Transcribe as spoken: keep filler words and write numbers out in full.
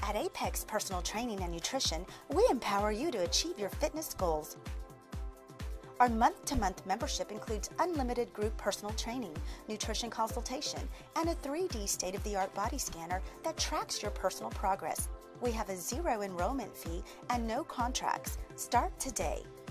At Apex Personal Training and Nutrition, we empower you to achieve your fitness goals. Our month-to-month membership includes unlimited group personal training, nutrition consultation, and a three D state-of-the-art body scanner that tracks your personal progress. We have a zero enrollment fee and no contracts. Start today.